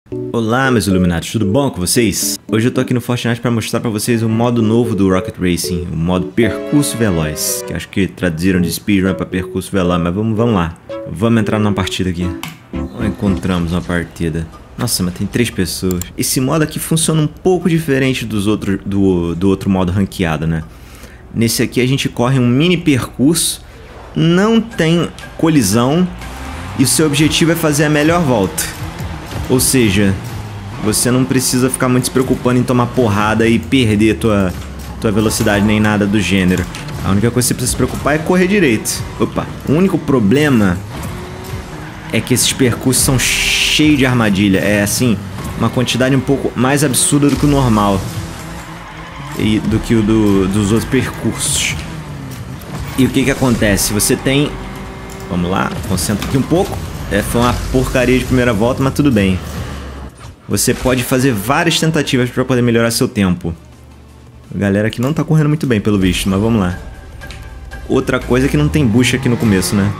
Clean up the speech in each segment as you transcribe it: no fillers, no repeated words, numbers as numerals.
Olá, meus Illuminatis, tudo bom com vocês? Hoje eu tô aqui no Fortnite para mostrar para vocês o modo novo do Rocket Racing, o modo Percurso Veloz, que acho que traduziram de Speedrun para Percurso Veloz, mas vamos lá. Vamos entrar numa partida aqui. Encontramos uma partida. Nossa, mas tem 3 pessoas. Esse modo aqui funciona um pouco diferente dos outros, do outro modo ranqueado, né? Nesse aqui a gente corre um mini percurso, não tem colisão e o seu objetivo é fazer a melhor volta. Ou seja, você não precisa ficar muito se preocupando em tomar porrada e perder tua velocidade nem nada do gênero. A única coisa que você precisa se preocupar é correr direito. Opa, o único problema é que esses percursos são cheios de armadilha. É assim, uma quantidade um pouco mais absurda do que o normal e do que o dos outros percursos. E o que que acontece? Você tem... Vamos lá, concentra aqui um pouco. Foi uma porcaria de primeira volta, mas tudo bem. Você pode fazer várias tentativas para poder melhorar seu tempo. A galera aqui não tá correndo muito bem, pelo visto, mas vamos lá. Outra coisa é que não tem bucha aqui no começo, né?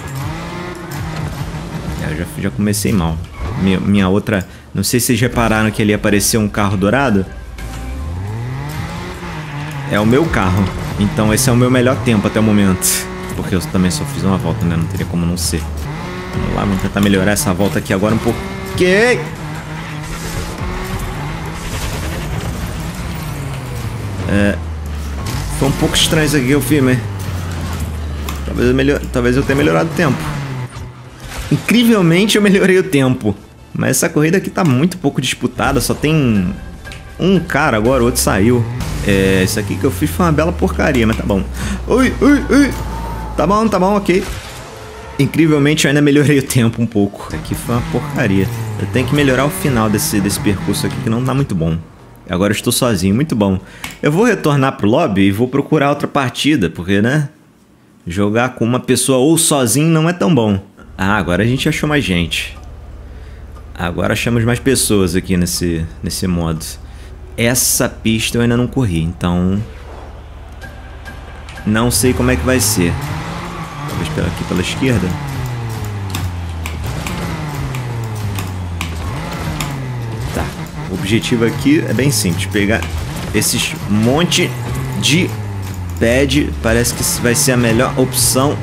Eu já comecei mal. Minha outra... Não sei se vocês repararam que ali apareceu um carro dourado. É o meu carro. Então esse é o meu melhor tempo até o momento. Porque eu também só fiz uma volta, né? Não teria como não ser. Vamos lá, vamos tentar melhorar essa volta aqui agora um pouquinho. Foi um pouco estranho isso aqui que eu fiz, mas... Talvez eu tenha melhorado o tempo. Incrivelmente eu melhorei o tempo. Mas essa corrida aqui tá muito pouco disputada. Só tem um cara agora, o outro saiu. Isso aqui que eu fiz foi uma bela porcaria, mas tá bom. Ui. Tá bom, ok. Incrivelmente eu ainda melhorei o tempo um pouco. Isso aqui foi uma porcaria. Eu tenho que melhorar o final desse percurso aqui, que não tá muito bom. Agora eu estou sozinho, muito bom. Eu vou retornar pro lobby e vou procurar outra partida, porque, né? Jogar com uma pessoa ou sozinho não é tão bom. Ah, agora a gente achou mais gente. Agora achamos mais pessoas aqui nesse modo. Essa pista eu ainda não corri, então... Não sei como é que vai ser. Talvez aqui pela esquerda. Tá. O objetivo aqui é bem simples. Pegar esses monte de pad. Parece que vai ser a melhor opção.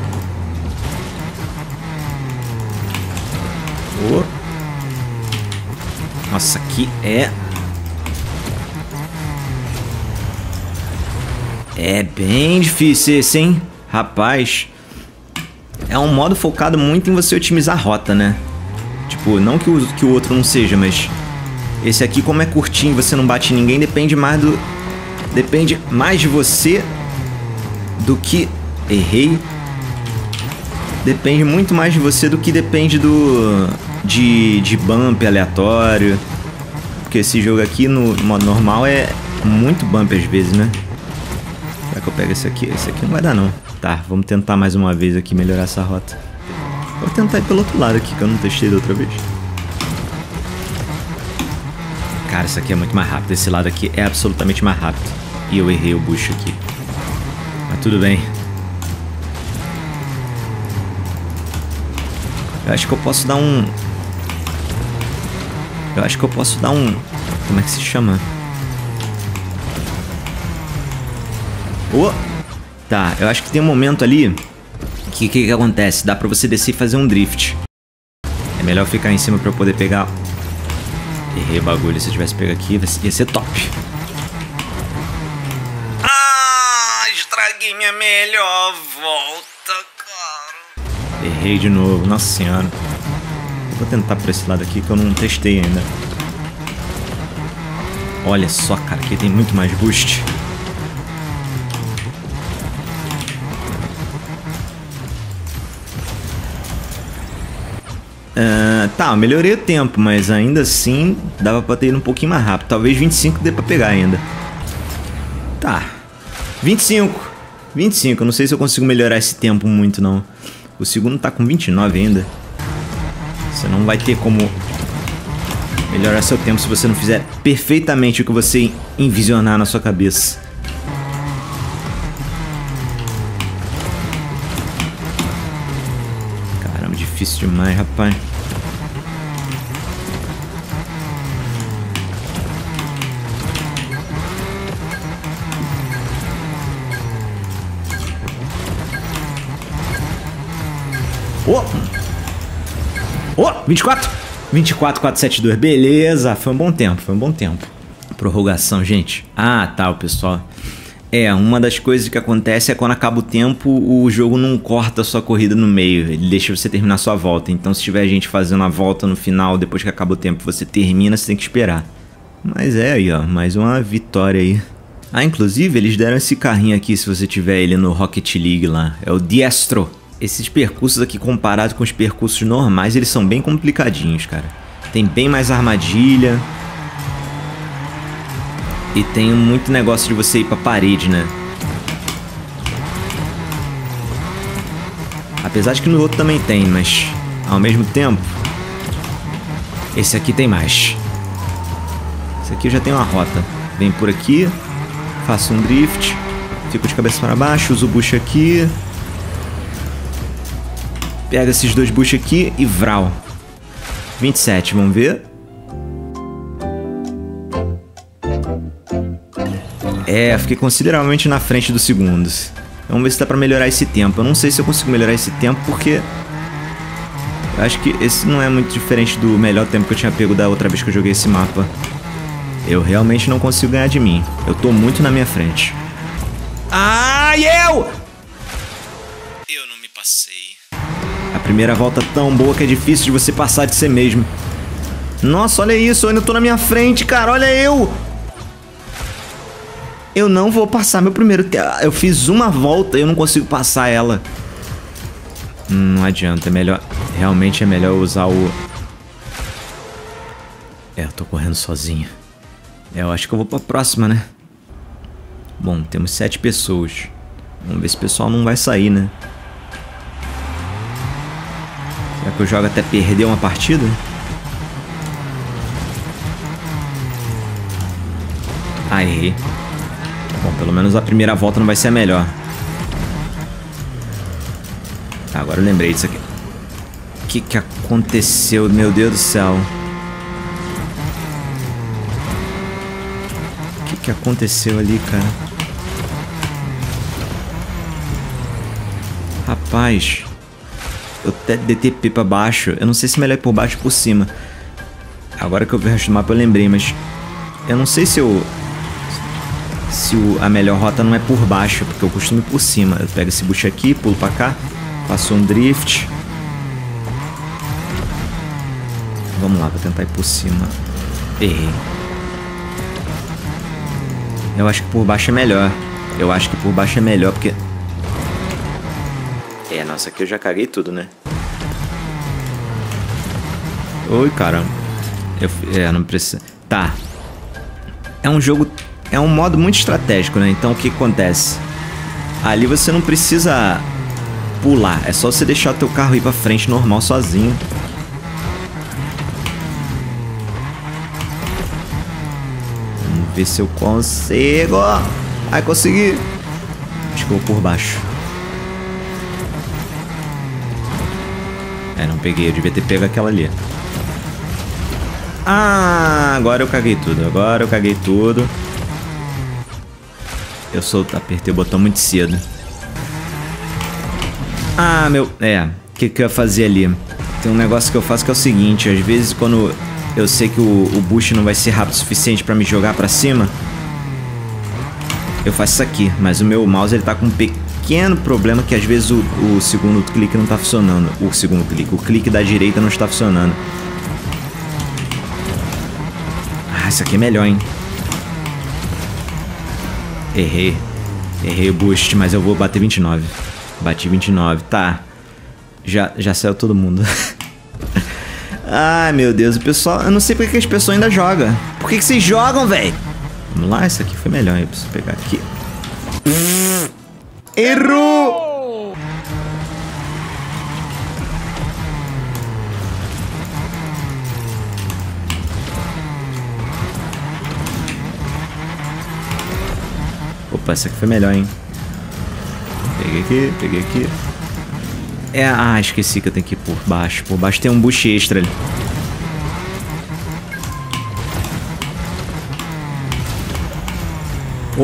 Oh. Nossa, aqui é... É bem difícil esse, hein? Rapaz... É um modo focado muito em você otimizar a rota, né? Tipo, não que o outro não seja, mas... Esse aqui, como é curtinho e você não bate em ninguém, depende mais de você do que... Errei. Depende muito mais de você do que depende de bump aleatório. Porque esse jogo aqui, no modo normal, é muito bump às vezes, né? Será que eu pego esse aqui? Esse aqui não vai dar, não. Tá, vamos tentar mais uma vez aqui melhorar essa rota. Vou tentar ir pelo outro lado aqui, que eu não testei da outra vez. Cara, isso aqui é muito mais rápido. Esse lado aqui é absolutamente mais rápido. E eu errei o bucho aqui. Mas tudo bem. Eu acho que eu posso dar um... Como é que se chama? Oh! Tá, eu acho que tem um momento ali que acontece? Dá pra você descer e fazer um drift. É melhor ficar em cima pra eu poder pegar. Errei o bagulho, se eu tivesse pego aqui ia ser top. Ah, estraguei minha melhor volta, cara. Errei de novo, nossa senhora. Eu vou tentar por esse lado aqui que eu não testei ainda. Olha só, cara, aqui tem muito mais boost. Tá, eu melhorei o tempo, mas ainda assim dava pra ter ido um pouquinho mais rápido. Talvez 25 dê pra pegar ainda. Tá. 25. Eu não sei se eu consigo melhorar esse tempo muito, não. O segundo tá com 29 ainda. Você não vai ter como melhorar seu tempo se você não fizer perfeitamente o que você envisionar na sua cabeça. Caramba, difícil demais, rapaz. Oh! Oh! 24! 24, 472. Beleza. Foi um bom tempo, foi um bom tempo. Prorrogação, gente. Ah, tá, o pessoal. Uma das coisas que acontece é quando acaba o tempo, o jogo não corta a sua corrida no meio. Ele deixa você terminar a sua volta. Então, se tiver gente fazendo a volta no final, depois que acaba o tempo, você termina, você tem que esperar. Mas aí, ó, mais uma vitória aí. Ah, inclusive, eles deram esse carrinho aqui, se você tiver ele no Rocket League lá. É o Diestro. Esses percursos aqui, comparado com os percursos normais, eles são bem complicadinhos, cara. Tem bem mais armadilha. E tem muito negócio de você ir pra parede, né? Apesar de que no outro também tem, mas ao mesmo tempo, esse aqui tem mais. Esse aqui eu já tenho uma rota. Vem por aqui, faço um drift, fico de cabeça para baixo, uso o bush aqui. Pega esses dois bush aqui e vral. 27, vamos ver. Fiquei consideravelmente na frente dos segundos. Vamos ver se dá pra melhorar esse tempo. Eu não sei se eu consigo melhorar esse tempo, porque eu acho que esse não é muito diferente do melhor tempo que eu tinha pego da outra vez que eu joguei esse mapa. Eu realmente não consigo ganhar de mim. Eu tô muito na minha frente. Ah, eu não me passei. A primeira volta tão boa que é difícil de você passar de você mesmo. Nossa, olha isso, eu ainda tô na minha frente, cara, olha eu! Eu não vou passar meu primeiro... Eu fiz uma volta e eu não consigo passar ela. Não adianta, é melhor... Realmente é melhor usar o... Eu tô correndo sozinho. Eu acho que eu vou pra próxima, né? Bom, temos 7 pessoas. Vamos ver se o pessoal não vai sair, né? Será que eu jogo até perder uma partida? Ah, errei. Bom, pelo menos a primeira volta não vai ser a melhor. Agora eu lembrei disso aqui. O que aconteceu? Meu Deus do céu. O que aconteceu ali, cara? Rapaz. Eu até DTP pra baixo. Eu não sei se é melhor ir por baixo ou por cima. Agora que eu vi o resto do mapa eu lembrei, mas... Eu não sei se eu... a melhor rota não é por baixo, porque eu costumo ir por cima. Eu pego esse bush aqui, pulo pra cá, faço um drift. Vamos lá, vou tentar ir por cima. Errei. Eu acho que por baixo é melhor. Eu acho que por baixo é melhor, porque... nossa, aqui eu já caguei tudo, né? Oi, caramba. Não precisa... Tá. É um jogo... É um modo muito estratégico, né? Então o que acontece? Ali você não precisa pular. É só você deixar o teu carro ir pra frente normal, sozinho. Vamos ver se eu consigo. Ai, consegui. Acho que eu vou por baixo. Não peguei. Eu devia ter pego aquela ali. Ah, agora eu caguei tudo. Agora eu caguei tudo. Eu apertei o botão muito cedo. Ah, meu... O que eu ia fazer ali? Tem um negócio que eu faço que é o seguinte. Às vezes quando eu sei que o boost não vai ser rápido o suficiente pra me jogar pra cima, eu faço isso aqui. Mas o meu mouse ele tá com um pequeno problema, que às vezes o segundo clique não tá funcionando. O clique da direita não está funcionando. Ah, isso aqui é melhor, hein? Errei. Errei o boost, mas eu vou bater 29. Bati 29, tá. Já saiu todo mundo. Ai, meu Deus, o pessoal... Eu não sei porque que as pessoas ainda jogam. Por que vocês jogam, velho? Vamos lá, essa aqui foi melhor. Eu preciso pegar aqui. Errou! Opa, essa aqui foi melhor, hein? Peguei aqui, peguei aqui. Esqueci que eu tenho que ir por baixo. Por baixo tem um boost extra ali.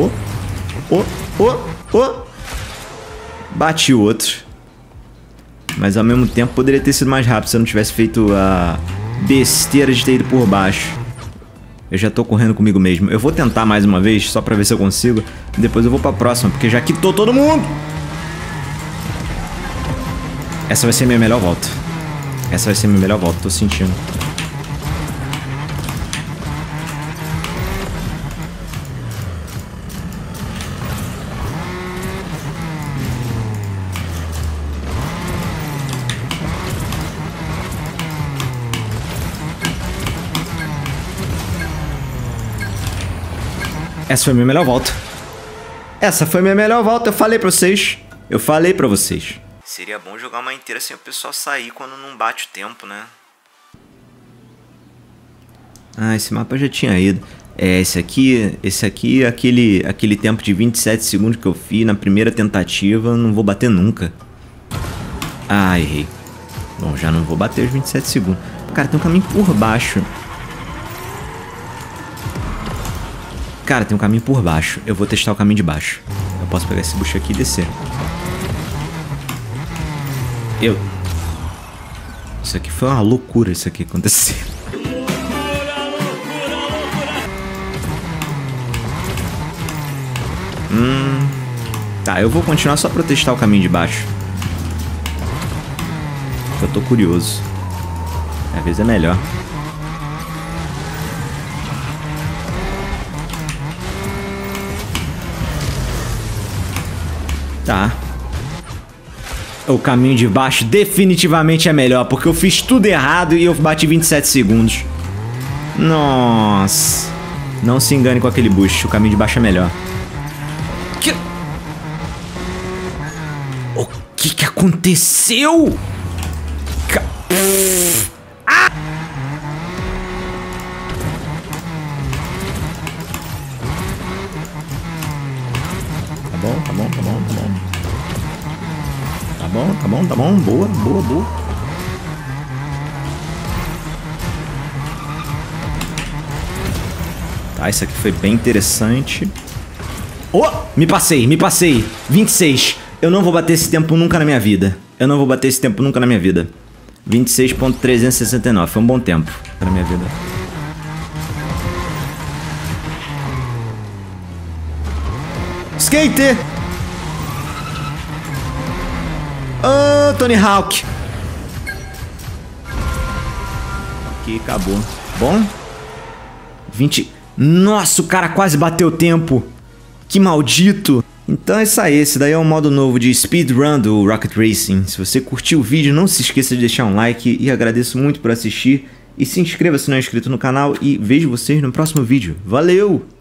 Bati o outro. Mas ao mesmo tempo poderia ter sido mais rápido se eu não tivesse feito a besteira de ter ido por baixo. Eu já tô correndo comigo mesmo. Eu vou tentar mais uma vez, só pra ver se eu consigo. Depois eu vou pra próxima, porque já quitou todo mundo. Essa vai ser minha melhor volta. Essa vai ser minha melhor volta, tô sentindo. Essa foi a minha melhor volta. Essa foi a minha melhor volta, eu falei pra vocês. Eu falei pra vocês. Seria bom jogar uma inteira sem o pessoal sair quando não bate o tempo, né? Ah, esse mapa eu já tinha ido. É, esse aqui, aquele tempo de 27 segundos que eu fiz na primeira tentativa, eu não vou bater nunca. Ah, errei. Bom, já não vou bater os 27 segundos. Cara, tem um caminho por baixo. Cara, tem um caminho por baixo. Eu vou testar o caminho de baixo. Eu posso pegar esse bucho aqui e descer. Isso aqui foi uma loucura, isso aqui acontecer. Tá, eu vou continuar só pra testar o caminho de baixo. Eu tô curioso. Às vezes é melhor. Tá. O caminho de baixo definitivamente é melhor, porque eu fiz tudo errado e eu bati 27 segundos. Nossa. Não se engane com aquele boost, o caminho de baixo é melhor. O que aconteceu? Ah! Tá bom. Tá bom. Boa. Tá, isso aqui foi bem interessante. Oh, me passei. 26. Eu não vou bater esse tempo nunca na minha vida. 26.369. Foi um bom tempo na minha vida. Skate! Oh, Tony Hawk! Aqui, acabou. Bom? 20... Nossa, o cara quase bateu o tempo. Que maldito. Então é isso aí, esse daí é um modo novo de speedrun do Rocket Racing. Se você curtiu o vídeo, não se esqueça de deixar um like e agradeço muito por assistir. E se inscreva se não é inscrito no canal e vejo vocês no próximo vídeo. Valeu!